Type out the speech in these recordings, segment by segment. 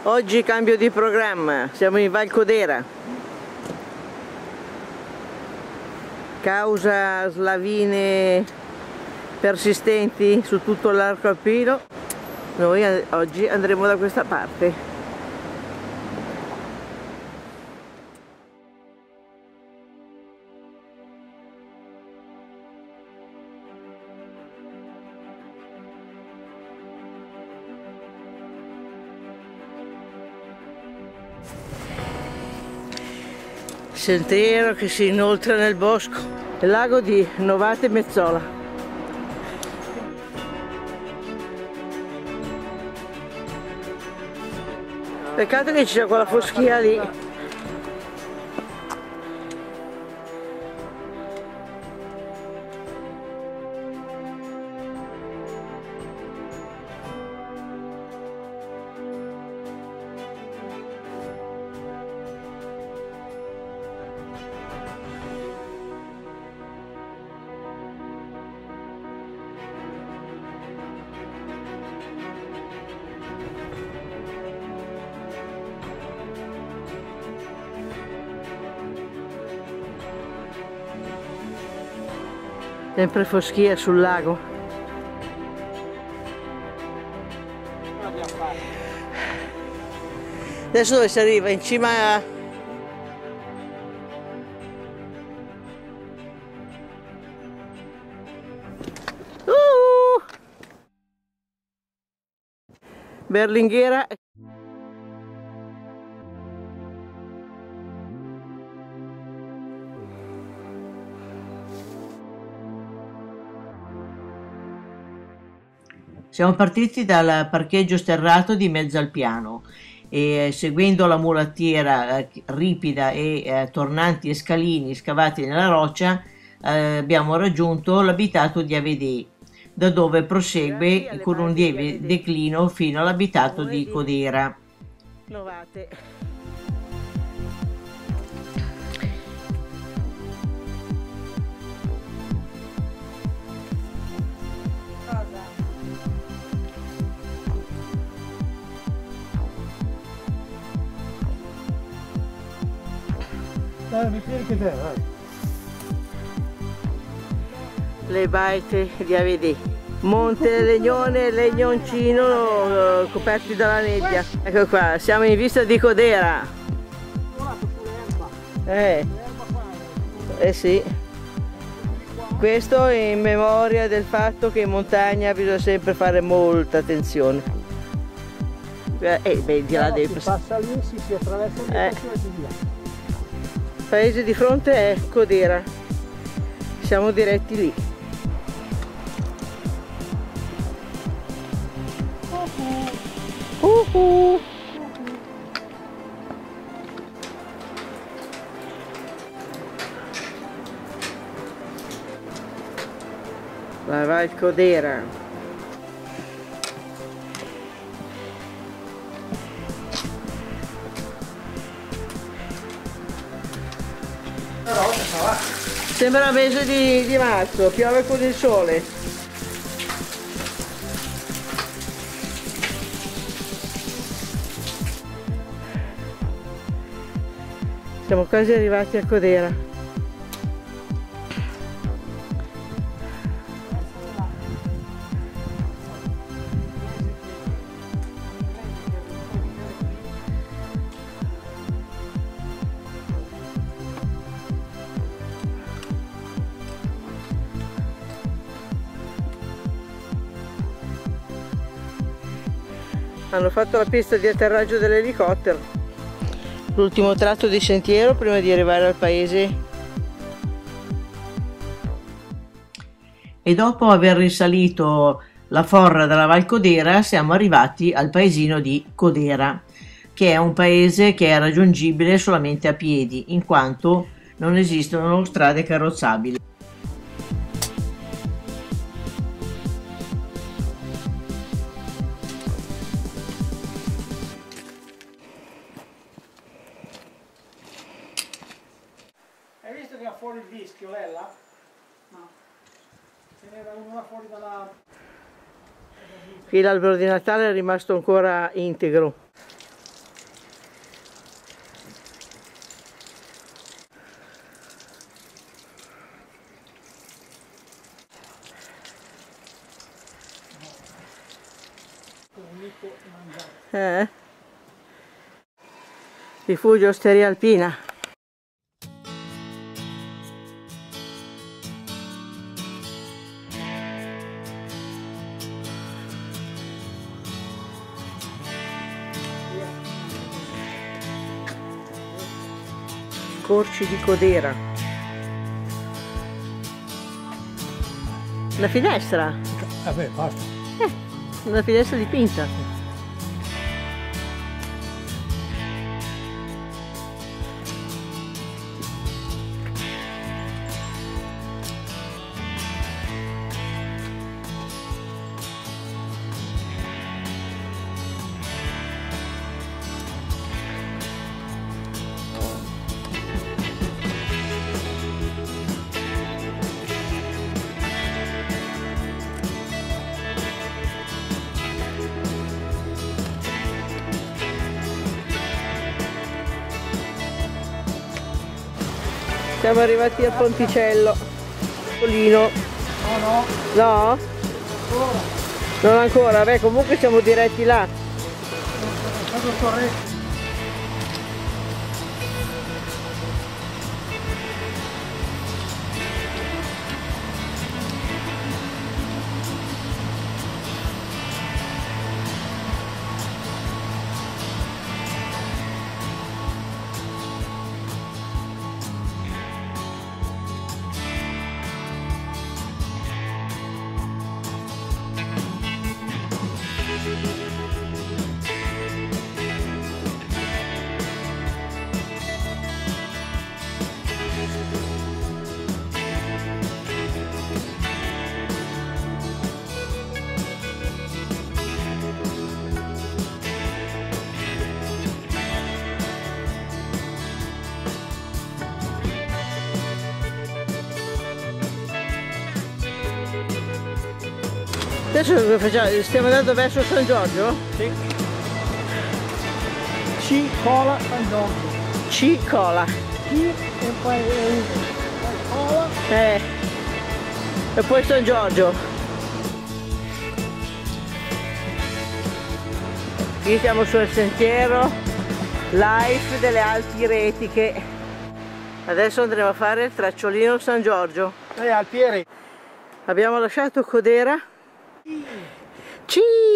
Oggi cambio di programma, siamo in Val Codera. Causa slavine persistenti su tutto l'arco alpino, noi oggi andremo da questa parte. Sentiero che si inoltra nel bosco, il lago di Novate Mezzola. Peccato che ci sia quella foschia lì. Sempre foschia sul lago. Adesso dove si arriva? In cima a... Berlinghera. Siamo partiti dal parcheggio sterrato di mezzo al piano e seguendo la mulattiera ripida e tornanti e scalini scavati nella roccia abbiamo raggiunto l'abitato di Avedè, da dove prosegue con un lieve declino fino all'abitato di Codera. Le baite di Avedè, Monte Legnone e Legnoncino coperti dalla nebbia. Ecco qua, siamo in vista di Codera. Sì. Questo in memoria del fatto che in montagna bisogna sempre fare molta attenzione. Di là dentro. Si passa lì, si attraversa lì e si via. Il paese di fronte è Codera, siamo diretti lì. La Val Codera. Sembra il mese di marzo, piove con il sole. Siamo quasi arrivati a Codera. Hanno fatto la pista di atterraggio dell'elicottero, l'ultimo tratto di sentiero prima di arrivare al paese. E dopo aver risalito la forra della Val Codera siamo arrivati al paesino di Codera, che è un paese che è raggiungibile solamente a piedi, in quanto non esistono strade carrozzabili. Hai visto che ha fuori il vischio, Lella? No. Ce n'era uno là fuori dalla... Qui l'albero di Natale è rimasto ancora integro. Rifugio Osteria Alpina. Scorci di Codera. Una finestra. Vabbè, basta. Una finestra dipinta. Siamo arrivati al ponticello. Polino. No. No? Ancora. Non ancora, beh comunque siamo diretti là. Vado corretto. Adesso cosa facciamo? Stiamo andando verso San Giorgio? Sì. C-Cola San Giorgio. C-Cola. C e poi Cola. E poi San Giorgio. Qui siamo sul sentiero Life delle Alpi Retiche. Adesso andremo a fare il tracciolino San Giorgio. Alpieri. Abbiamo lasciato Codera. C,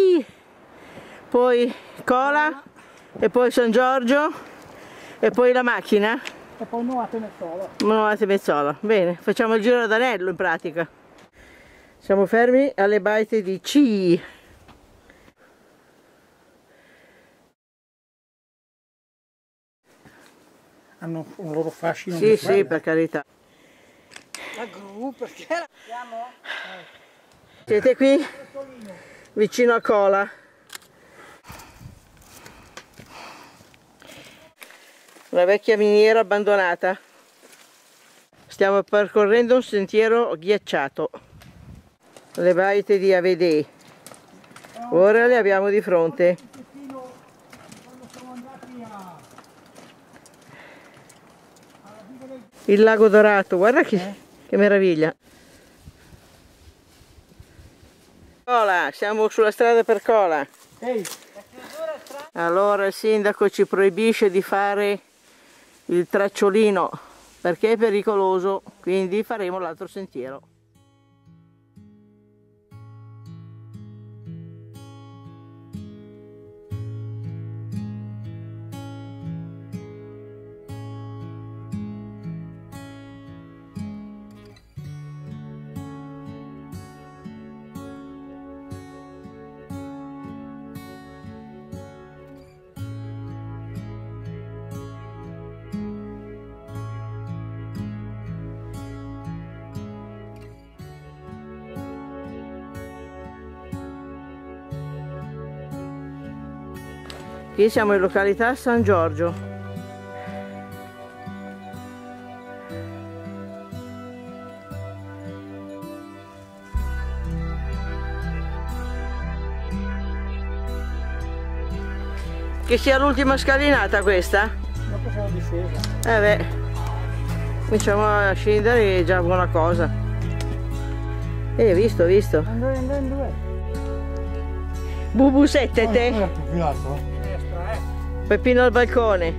poi Cola e poi San Giorgio e poi la macchina. E poi Nuate Mezzola. Nuate Mezzola. Bene, facciamo il giro d'anello in pratica. Siamo fermi alle baite di C. Hanno un loro fascino. Sì, sì, per carità. La gru perché siamo? Siete qui vicino a Cola. Una vecchia miniera abbandonata. Stiamo percorrendo un sentiero ghiacciato. Le baite di Avedè. Ora le abbiamo di fronte. Il lago Dorato, guarda che meraviglia. Cola, siamo sulla strada per Cola. Ehi. Allora il sindaco ci proibisce di fare il tracciolino perché è pericoloso, quindi faremo l'altro sentiero. Qui siamo in località San Giorgio. Che sia l'ultima scalinata questa? Dopo siamo discesa. Beh, cominciamo a scendere, è già buona cosa. Visto. Dove? Bubu sette te? Finestra, Peppino al balcone.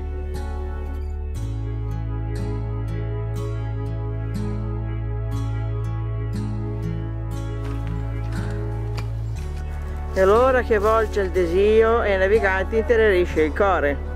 E allora che volge il desio e i naviganti intenerisce il core.